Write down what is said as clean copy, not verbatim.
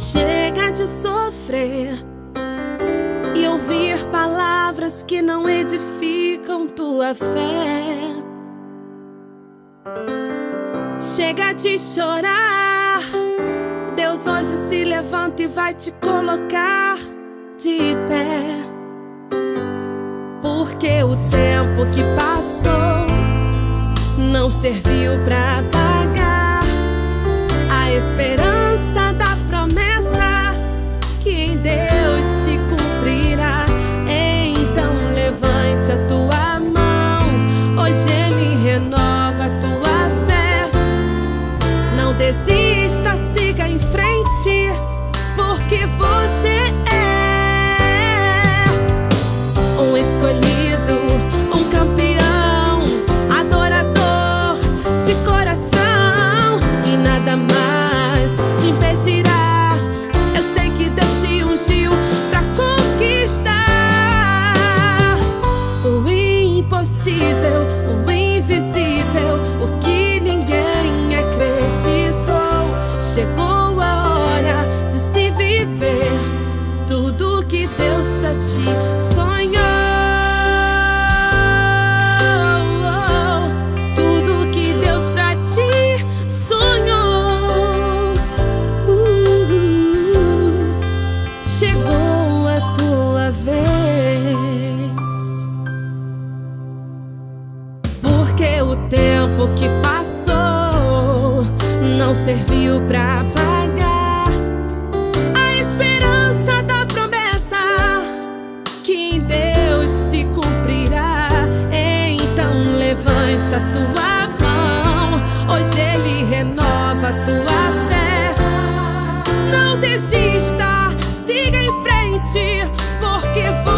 Chega de sofrer e ouvir palavras que não edificam tua fé. Chega de chorar, Deus hoje se levanta e vai te colocar de pé. Porque o tempo que passou não serviu pra apagar a esperança da promessa que em Deus se cumprirá. Então levante a tua mão, hoje Ele renova a tua fé. Não desista, siga em frente, porque você é um escolhido, um campeão, adorador de coração, e nada mais te impedirá. Eu sei que Deus te ungiu pra conquistar o impossível, o invisível, o que ninguém acreditou. Chegou a hora de se viver tudo que Deus pra ti sonhou. Tudo que Deus pra ti sonhou. Chegou a tua vez. Porque o tempo que passou não serviu pra apagar a esperança da promessa que em Deus se cumprirá. Então levante a tua mão, hoje Ele renova a tua fé. Não desista, siga em frente, porque